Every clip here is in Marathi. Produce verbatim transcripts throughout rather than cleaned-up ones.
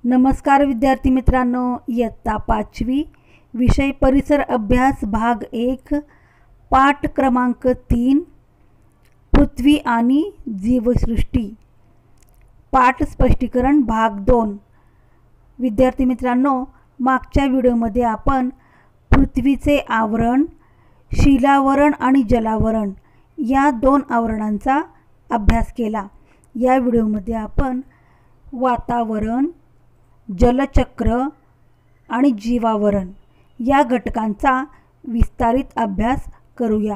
नमस्कार विद्यार्थी मित्रांनो, इयत्ता पाचवी विषय परिसर अभ्यास भाग एक पाठ क्रमांक तीन पृथ्वी आणि जीवसृष्टी पाठ स्पष्टीकरण भाग दोन। विद्यार्थी मित्रांनो, मागच्या व्हिडिओमध्ये आपण पृथ्वीचे आवरण, शिलावरण आणि जलावरण या दोन आवरणांचा अभ्यास केला। या व्हिडिओमध्ये आपण वातावरण, जलचक्र आणि जीवावरण या घटकांचा विस्तारित अभ्यास करूया।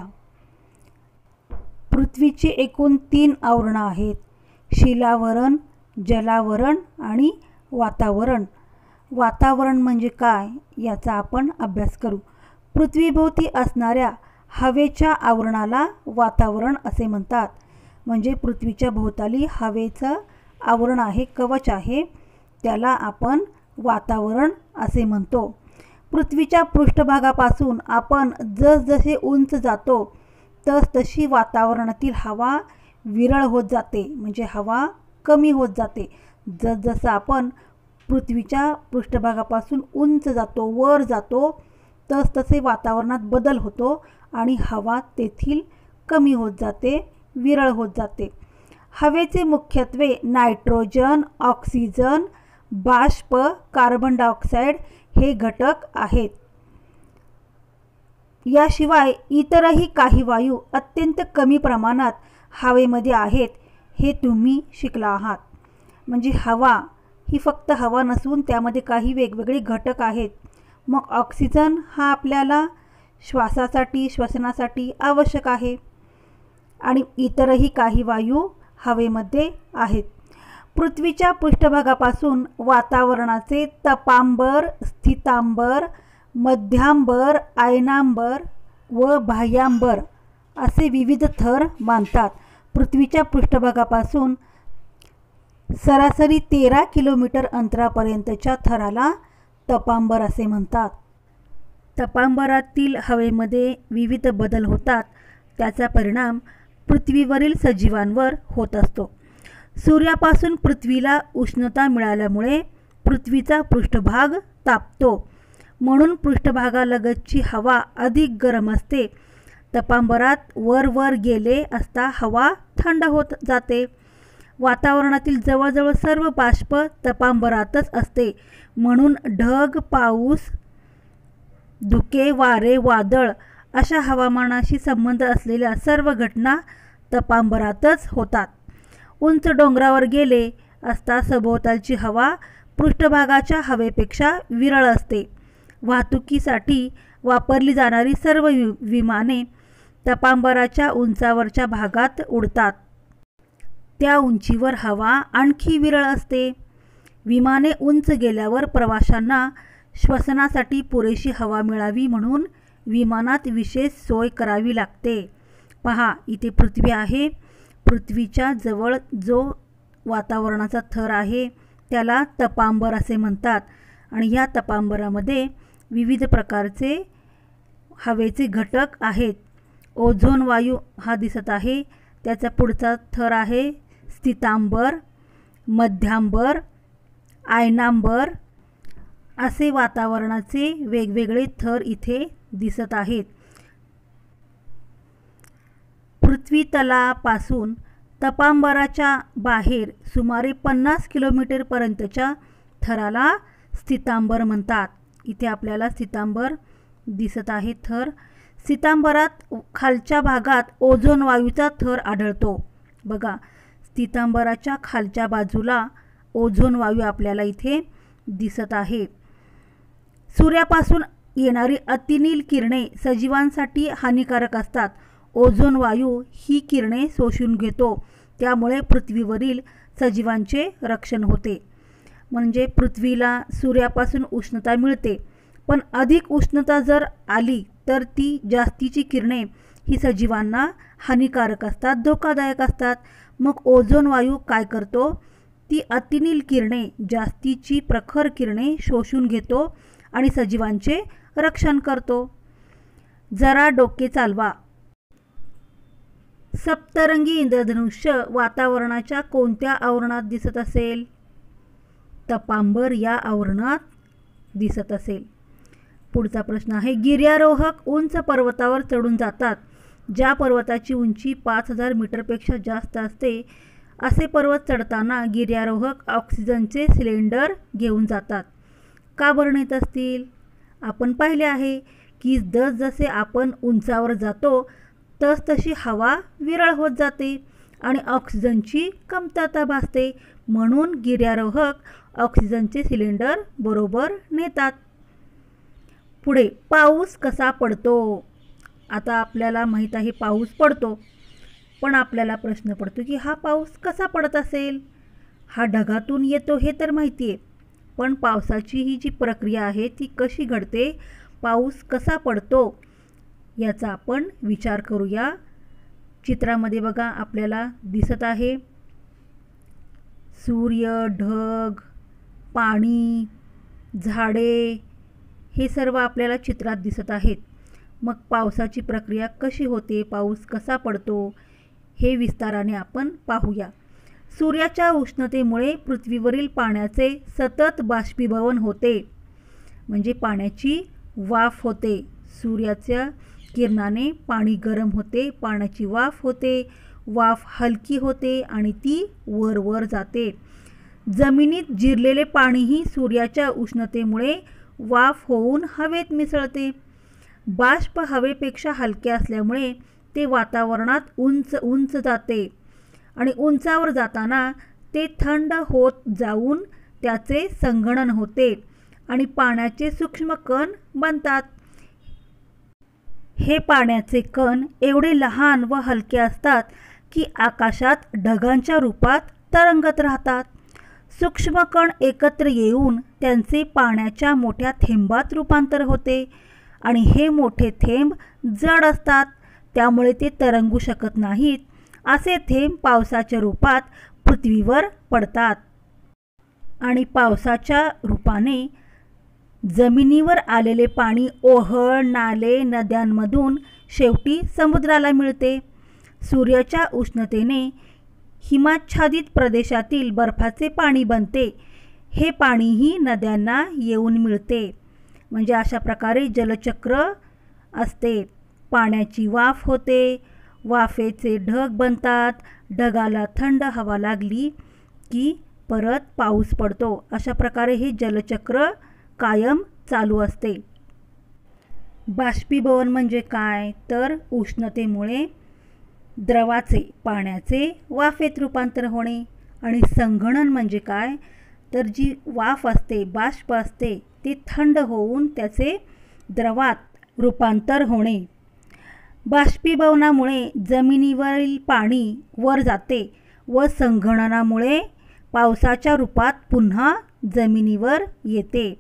पृथ्वीची एकूण तीन आवरणे आहेत: शिलावरण, जलावरण आणि वातावरण। वातावरण म्हणजे काय याचा आपण अभ्यास करू। पृथ्वीभोवती असणाऱ्या हवेच्या आवरणाला वातावरण असे म्हणतात। म्हणजे पृथ्वीच्या भोवताली हवेचं आवरण आहे, कवच आहे, त्याला आपण वातावरण असे म्हणतो। पृथ्वीच्या पृष्ठभागापासून आपण जसजसे उंच जातो तसतशी वातावरणातील हवा विरळ होत जाते, म्हणजे हवा कमी होत जाते। जसजसं आपण पृथ्वीच्या पृष्ठभागापासून उंच जातो, वर जातो, तसतसे वातावरणात बदल होतो आणि हवा तेथील कमी होत जाते, विरळ होत जाते। हवेचे मुख्यत्वे नायट्रोजन, ऑक्सिजन, बाष्प, कार्बन डायऑक्साइड हे घटक आहेत। याशिवाय इतरही काही वायू अत्यंत कमी प्रमाणात हवेमध्ये आहेत, हे तुम्ही शिकला आहात। म्हणजे हवा ही फक्त हवा नसून त्यामध्ये काही वेगवेगळे घटक आहेत। मग ऑक्सिजन हा आपल्याला श्वासासाठी, श्वसनासाठी आवश्यक आहे आणि इतरही काही वायू हवेमध्ये आहेत। पृथ्वीच्या पृष्ठभागापासून वातावरणाचे तपांबर, स्थितांबर, मध्यांबर, आयनांबर व बाह्यांबर असे विविध थर मानतात। पृथ्वीच्या पृष्ठभागापासून सरासरी तेरा किलोमीटर अंतरापर्यंतच्या थराला तपांबर असे म्हणतात। तपांबरातील हवेमध्ये विविध बदल होतात, त्याचा परिणाम पृथ्वीवरील सजीवांवर होत असतो। सूर्यापासून पृथ्वीला उष्णता मिळाल्यामुळे पृथ्वीचा पृष्ठभाग तापतो, म्हणून पृष्ठभागालगतची हवा अधिक गरम असते। तपांबरात वर वर गेले असता हवा थंड होत जाते। वातावरणातील जवळजवळ सर्व बाष्प तपांबरातच असते, म्हणून ढग, पाऊस, धुके, वारे, वादळ अशा हवामानाशी संबंध असलेल्या सर्व घटना तपांबरातच होतात। उंच डोंगरावर गेले असता सभोवतालची हवा पृष्ठभागाच्या हवेपेक्षा विरळ असते। वाहतुकीसाठी वापरली जाणारी सर्व विमाने तपांबराच्या उंचावरच्या भागात उडतात। त्या उंचीवर हवा आणखी विरळ असते। विमाने उंच गेल्यावर प्रवाशांना श्वसनासाठी पुरेशी हवा मिळावी म्हणून विमानात विशेष सोय करावी लागते। पहा, इथे पृथ्वी आहे। पृथ्वीच्या जवळ जो वातावरणाचा थर आहे त्याला तपांबर असे म्हणतात आणि या तपांबरामध्ये विविध प्रकारचे हवेचे घटक आहेत। ओझोन वायू हा दिसत आहे, त्याचा पुढचा थर आहे स्थितांबर, मध्यांबर, आयनांबर असे वातावरणाचे वेगवेगळे थर इथे दिसत आहेत। पृथ्वी तलापासून तपांबराच्या बाहेर सुमारे पन्नास किलोमीटर पर्यंतच्या थराला स्थितांबर म्हणतात। इथे आपल्याला स्थितांबर दिसत आहे थर। स्थितांबरात खालच्या भागात ओझोन वायूचा थर आढळतो। बघा, स्थितांबराच्या खालच्या बाजूला ओझोन वायू आपल्याला इथे दिसत आहे। सूर्यापासून येणारी अतिनील किरणे सजीवांसाठी हानिकारक असतात। ओझोन वायू ही किरणे शोषून घेतो, त्यामुळे पृथ्वीवरील सजीवांचे रक्षण होते। म्हणजे पृथ्वीला सूर्यापासून उष्णता मिळते, पण अधिक उष्णता जर आली तर ती जास्तीची किरणे ही सजीवांना हानिकारक असतात, धोकादायक असतात। मग ओझोन वायू काय करतो? ती अतिनील किरणे, जास्तीची प्रखर किरणे शोषून घेतो आणि सजीवांचे रक्षण करतो। जरा डोके चालवा। सप्तरंगी इंद्रधनुष्य वातावरणाच्या कोणत्या आवरणात दिसत असेल? तपांबर या आवरणात दिसत असेल. पुढचा प्रश्न आहे, गिर्यारोहक उंच पर्वतावर चढून जातात. ज्या पर्वताची उंची पाच हजार मीटरपेक्षा जास्त असते असे पर्वत चढताना गिर्यारोहक ऑक्सिजनचे सिलेंडर घेऊन जातात. का बरं नेत असतील? आपण पाहिले आहे की जसजसे आपण उंचावर जातो तस तशी हवा विरळ होत जाते आणि ऑक्सिजनची कमतरता भासते. म्हणून गिर्यारोहक ऑक्सिजनचे सिलेंडर बरोबर नेतात. पुढे, पाऊस कसा पडतो? आता आपल्याला माहीत आहे पाऊस पडतो, पण आपल्याला प्रश्न पडतो की हा पाऊस कसा पडत असेल? हा ढगातून येतो हे तर माहिती आहे, पण पावसाची ही जी प्रक्रिया आहे ती कशी घडते, पाऊस कसा पडतो याचा आपण विचार करूया. चित्रामध्ये बघा आपल्याला दिसत आहे सूर्य, ढग, पाणी, झाडे हे सर्व आपल्याला चित्रात दिसत आहेत. मग पावसाची प्रक्रिया कशी होते, पाऊस कसा पडतो हे विस्ताराने आपण पाहूया. सूर्याच्या उष्णतेमुळे पृथ्वीवरील पाण्याचे सतत बाष्पीभवन होते, म्हणजे पाण्याची वाफ होते. सूर्याच्या किरणाने पाणी गरम होते, पाण्याची वाफ होते, वाफ हलकी होते आणि ती वर वर जाते. जमिनीत जिरलेले पाणीही सूर्याच्या उष्णतेमुळे वाफ होऊन हवेत मिसळते. बाष्प हवेपेक्षा हलके असल्यामुळे ते वातावरणात उंच उंच जाते आणि उंचावर जाताना ते थंड होत जाऊन त्याचे संघनन होते आणि पाण्याचे सूक्ष्म कण बनतात. हे पाण्याचे कण एवढे लहान व हलके असतात की आकाशात ढगांच्या रूपात तरंगत राहतात. सूक्ष्म कण एकत्र येऊन त्यांचे पाण्याच्या मोठ्या थेंबात रूपांतर होते आणि हे मोठे थेंब जड असतात, त्यामुळे ते तरंगू शकत नाहीत. असे थेंब पावसाच्या रूपात पृथ्वीवर पडतात आणि पावसाच्या रूपाने जमिनीवर आलेले पाणी ओहळ, नाले, नद्यांमधून शेवटी समुद्राला मिळते. सूर्याच्या उष्णतेने हिमाच्छादित प्रदेशातील बर्फाचे पाणी बनते. हे पाणीही नद्यांना येऊन मिळते. म्हणजे अशा प्रकारे जलचक्र असते. पाण्याची वाफ होते, वाफेचे ढग बनतात, ढगाला थंड हवा लागली की परत पाऊस पडतो. अशा प्रकारे हे जलचक्र कायम चालू असते. बाष्पीभवन म्हणजे काय? तर उष्णतेमुळे द्रवाचे, पाण्याचे वाफेत रूपांतर होणे. आणि संघनन म्हणजे काय? तर जी वाफ असते, बाष्प असते, ते थंड होऊन त्याचे द्रवात रूपांतर होणे. बाष्पीभवनामुळे जमिनीवरील पाणी वर जाते व संघननामुळे पावसाच्या रूपात पुन्हा जमिनीवर येते.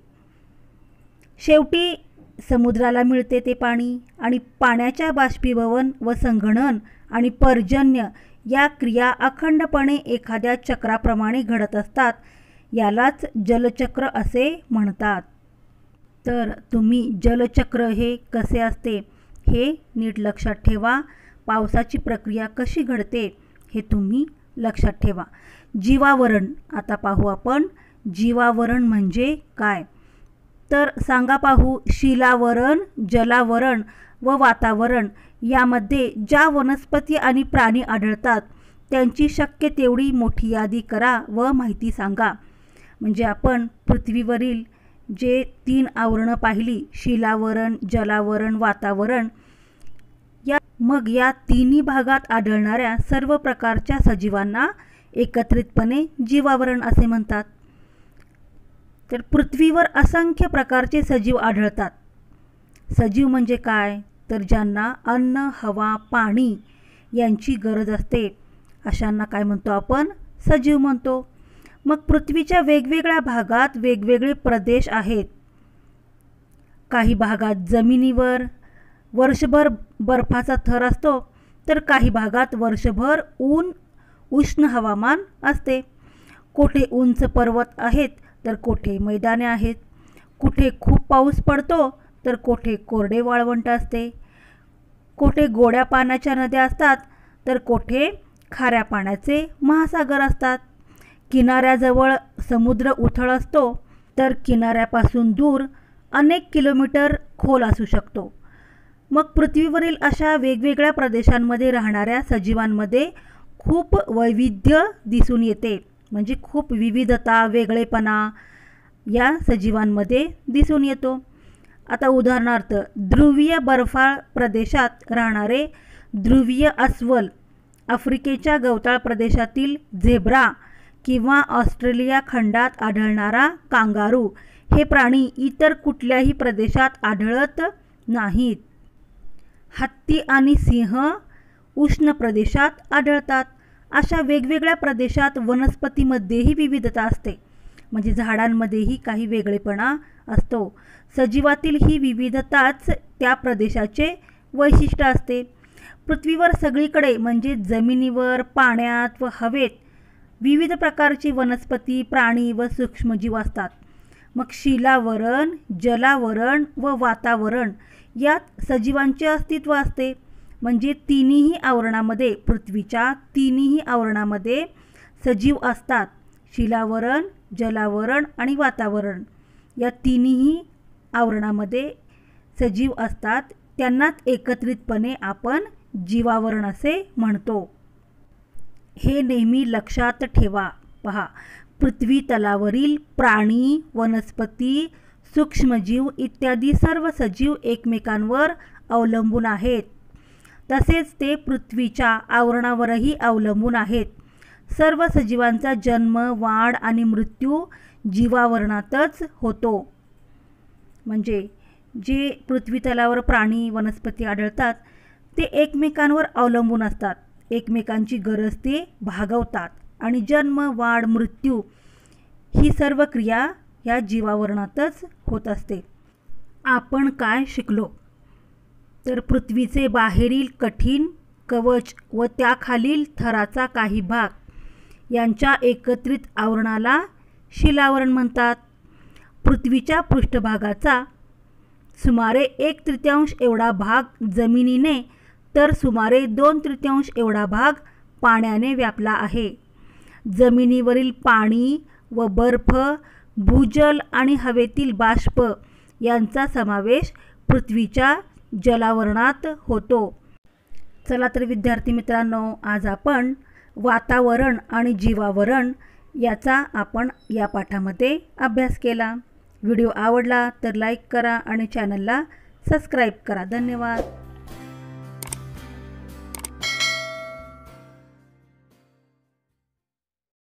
शेवटी समुद्राला मिळते ते पाणी. आणि पाण्याच्या बाष्पीभवन व संघनन आणि पर्जन्य या क्रिया अखंडपणे एखाद्या चक्राप्रमाणे घडत असतात. यालाच जलचक्र असे म्हणतात. तर तुम्ही जलचक्र हे कसे असते हे नीट लक्षात ठेवा. पावसाची प्रक्रिया कशी घडते हे तुम्ही लक्षात ठेवा. जीवावरण आता पाहू आपण. जीवावरण म्हणजे काय? तर सांगा पाहू. शिलावरण, जलावरण व वातावरण यामध्ये ज्या वनस्पती आणि प्राणी आढळतात त्यांची शक्य तेवढी मोठी यादी करा व माहिती सांगा. म्हणजे आपण पृथ्वीवरील जे तीन आवरणं पाहिली, शिलावरण, जलावरण, वातावरण, या मग या तिन्ही भागात आढळणाऱ्या सर्व प्रकारच्या सजीवांना एकत्रितपणे जीवावरण असे म्हणतात. तर पृथ्वीवर असंख्य प्रकारचे सजीव आढळतात. सजीव म्हणजे काय? तर ज्यांना अन्न, हवा, पाणी यांची गरज असते अशांना काय म्हणतो आपण? सजीव म्हणतो. मग पृथ्वीच्या वेगवेगळ्या भागात वेगवेगळे प्रदेश आहेत. काही भागात जमिनीवर वर्षभर बर्फाचा थर असतो, तर काही भागात वर्षभर ऊन उष्ण हवामान असते. कोठे उंच पर्वत आहेत तर कोठे मैदाने आहेत. कुठे खूप पाऊस पडतो तर कोठे कोरडे वाळवंट असते. कोठे गोड्या पाण्याच्या नद्या असतात तर कोठे खाऱ्या पाण्याचे महासागर असतात. किनाऱ्याजवळ समुद्र उथळ असतो तर किनाऱ्यापासून दूर अनेक किलोमीटर खोल असू शकतो. मग पृथ्वीवरील अशा वेगवेगळ्या प्रदेशांमध्ये राहणाऱ्या सजीवांमध्ये खूप वैविध्य दिसून येते. म्हणजे खूप विविधता, वेगळेपणा या सजीवांमध्ये दिसून येतो. आता उदाहरणार्थ ध्रुवीय बर्फाळ प्रदेशात राहणारे ध्रुवीय अस्वल, आफ्रिकेच्या गवताळ प्रदेशातील झेब्रा किंवा ऑस्ट्रेलिया खंडात आढळणारा कांगारू हे प्राणी इतर कुठल्याही प्रदेशात आढळत नाहीत. हत्ती आणि सिंह उष्ण प्रदेशात आढळतात. अशा वेगवेगळ्या प्रदेशात वनस्पतीमध्येही विविधता असते. म्हणजे झाडांमध्येही काही वेगळेपणा असतो. सजीवातील ही विविधताच त्या प्रदेशाचे वैशिष्ट्य असते. पृथ्वीवर सगळीकडे म्हणजे जमिनीवर, पाण्यात व हवेत विविध प्रकारची वनस्पती, प्राणी व सूक्ष्मजीव असतात. मग शिलावरण, जलावरण व वातावरण यात सजीवांचे अस्तित्व असते. म्हणजे तिन्ही आवरणामध्ये, पृथ्वीच्या तिन्ही आवरणामध्ये सजीव असतात. शिलावरण, जलावरण आणि वातावरण या तिन्ही आवरणामध्ये सजीव असतात. त्यांनाच एकत्रितपणे आपण जीवावरण असे म्हणतो. हे नेहमी लक्षात ठेवा. पहा, पृथ्वी तलावरील प्राणी, वनस्पती, सूक्ष्मजीव इत्यादी सर्व सजीव एकमेकांवर अवलंबून आहेत. तसेच ते पृथ्वीच्या आवरणावरही अवलंबून आहेत. सर्व सजीवांचा जन्म, वाढ आणि मृत्यू जीवावरणातच होतो. म्हणजे जे पृथ्वी तलावर प्राणी, वनस्पती आढळतात ते एकमेकांवर अवलंबून असतात. एकमेकांची गरज ते भागवतात आणि जन्म, वाढ, मृत्यू ही सर्व क्रिया या जीवावरणातच होत असते. आपण काय शिकलो? तर पृथ्वीचे बाहेरील कठीण कवच व त्याखालील थराचा काही भाग यांच्या एकत्रित आवरणाला शिलावरण म्हणतात. पृथ्वीच्या पृष्ठभागाचा सुमारे एक तृतीयांश एवढा भाग जमिनीने तर सुमारे दोन तृतीयांश एवढा भाग पाण्याने व्यापला आहे. जमिनीवरील पाणी व बर्फ, भूजल आणि हवेतील बाष्प यांचा समावेश पृथ्वीच्या जलावरणात होतो. चला तर विद्यार्थी मित्रांनो, आज आपण वातावरण आणि जीवावरण याचा आपण या पाठामध्ये अभ्यास केला. व्हिडिओ आवडला तर लाईक करा आणि चॅनलला सबस्क्राईब करा. धन्यवाद.